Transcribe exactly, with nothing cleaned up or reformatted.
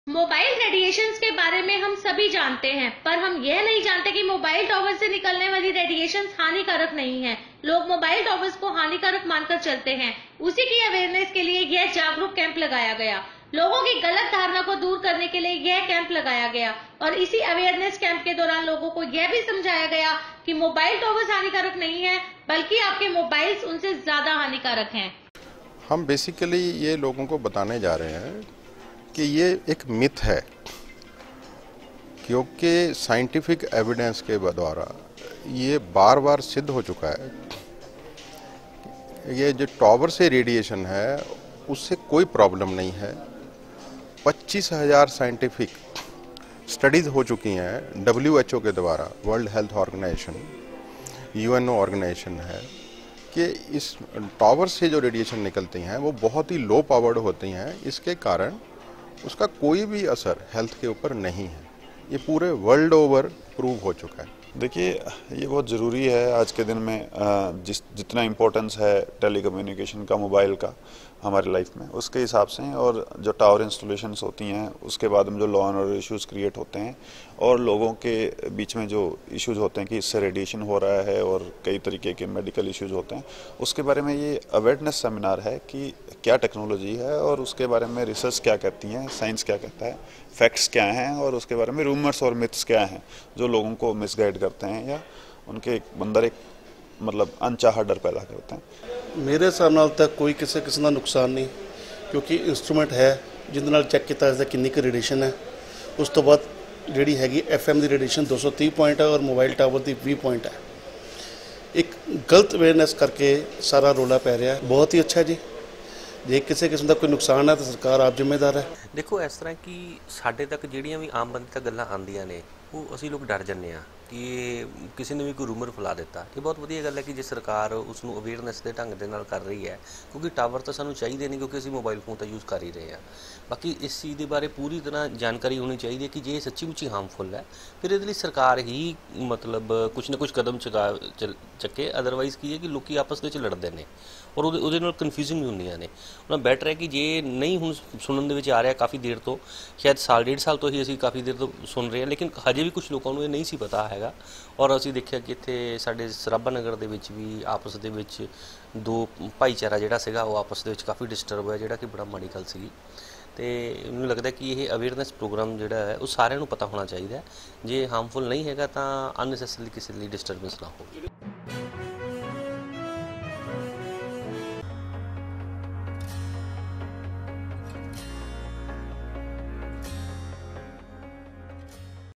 Mobile radiations के बारे में हम सभी जानते हैं, पर हम यह नहीं जानते कि मोबाइल टॉवर से निकलने वाली रेडिएशंस हानिकारक नहीं है। लोग मोबाइल टॉवर्स को हानिकारक मानकर चलते हैं। उसी की अवेयरनेस के लिए यह जागरूक कैंप लगाया गया। लोगों की गलत धारणा को दूर करने के लिए यह कैंप लगाया गया और इसी अवेयरनेस कैंप के दौरान लोगों को यह भी समझाया गया कि मोबाइल टॉवर्स हानिकारक नहीं है, बल्कि आपके मोबाइल्स उनसे ज्यादा हानिकारक हैं। हम बेसिकली ये लोगों को बताने जा रहे हैं कि ये एक मिथ है, क्योंकि साइंटिफिक एविडेंस के द्वारा ये बार बार सिद्ध हो चुका है। ये जो टॉवर से रेडिएशन है उससे कोई प्रॉब्लम नहीं है। पच्चीस हजार साइंटिफिक स्टडीज हो चुकी हैं डब्ल्यू एच ओ के द्वारा, World Health Organization, U N O organization है, कि इस टॉवर से जो रेडिएशन निकलती हैं वो बहुत ही लो पावर्ड होती हैं। इसके कारण उसका कोई भी असर हेल्थ के ऊपर नहीं है। ये पूरे वर्ल्ड ओवर प्रूव हो चुका है। देखिए, ये बहुत ज़रूरी है आज के दिन में। जिस जितना इम्पोर्टेंस है टेलीकम्युनिकेशन का, मोबाइल का हमारी लाइफ में, उसके हिसाब से, और जो टावर इंस्टॉलेशंस होती हैं उसके बाद में जो law and order issues create होते हैं और लोगों के बीच में जो इश्यूज़ होते हैं कि इससे रेडिएशन हो रहा है और कई तरीके के मेडिकल इश्यूज़ होते हैं, उसके बारे में ये अवेयरनेस सेमिनार है कि क्या टेक्नोलॉजी है और उसके बारे में रिसर्च क्या कहती है, साइंस क्या कहता है, फैक्ट्स क्या हैं और उसके बारे में रूमर्स और मिथ्स क्या हैं जो लोगों को मिसगाइड करते हैं या उनके अंदर एक मतलब अनचाहा डर पैदा करते हैं। मेरे हिसाब नाल तक कोई किसी किस्म का नुकसान नहीं, क्योंकि इंस्ट्रूमेंट है जिहदे नाल चैक किया जाता किन्नी क रेडिएशन है। उस तो बाद जिहड़ी हैगी एफ एम की रेडिएशन दो सौ तीस पॉइंट है और मोबाइल टावर की बीस पॉइंट है। एक गलत अवेयरनेस करके सारा रोला पै रहा है। बहुत ही अच्छा जी, जे किसी किस्म का कोई नुकसान है तो सरकार आप जिम्मेदार है। देखो, इस तरह कि साढ़े तक ਜਿਹੜੀਆਂ भी आम बंदे तक गल्लां आंदियां ने वो ਅਸੀਂ लोग डर ਜਾਂਦੇ ਆ कि किसी ने भी कोई रूमर फैला दिता। ये बहुत वधिया गल है कि जे सरकार उसनूं अवेयरनेस के ढंग दे नाल कर रही है, क्योंकि टावर तो सानूं चाहिए नहीं, क्योंकि ਅਸੀਂ मोबाइल फोन तो यूज़ कर ही रहे हैं। बाकी इस चीज़ के बारे पूरी तरह जानकारी होनी चाहिए कि जे सच्ची मुच्ची हार्मफुल है फिर ये सरकार ही मतलब कुछ ना कुछ कदम चुका चके। अदरवाइज़ की है कि लोग आपस में लड़ते हैं और ਉਹਦੇ ਨਾਲ कन्फ्यूजन भी ਹੁੰਦੀਆਂ ਨੇ। ਉਹਨਾਂ ਬੈਟਰ है कि जे नहीं ਹੁਣ ਸੁਣਨ ਦੇ ਵਿੱਚ आ रहा काफ़ी देर तो, शायद साल डेढ़ साल तो ही ਅਸੀਂ काफ़ी देर तो सुन रहे हैं, लेकिन हजे भी कुछ लोगों को ये नहीं सी पता हैगा। और ਅਸੀਂ देखिया कि ਇੱਥੇ ਸਾਡੇ ਸਰਾਭਾ ਨਗਰ ਦੇ ਵਿੱਚ ਵੀ ਆਪਸ ਦੇ ਵਿੱਚ ਦੋ ਭਾਈਚਾਰਾ ਜਿਹੜਾ ਸੀਗਾ ਉਹ ਆਪਸ ਦੇ ਵਿੱਚ ਕਾफ़ी ਡਿਸਟਰਬ ਹੋਇਆ, ਜਿਹੜਾ ਕਿ ਬੜਾ ਮਾੜੀ ਗੱਲ ਸੀਗੀ। ਤੇ ਮੈਨੂੰ ਲੱਗਦਾ ਕਿ ਇਹ ਅਵੇਅਰਨੈਸ ਪ੍ਰੋਗਰਾਮ ਜਿਹੜਾ ਹੈ ਉਹ ਸਾਰਿਆਂ ਨੂੰ ਪਤਾ ਹੋਣਾ ਚਾਹੀਦਾ ਹੈ। ਜੇ ਹਾਰਮਫੁਲ ਨਹੀਂ ਹੈਗਾ ਤਾਂ ਅਨਨੈਸੈਸਰੀ ਕਿਸੇ ਲਈ ਡਿਸਟਰਬੈਂਸ ਨਾ ਹੋਵੇ।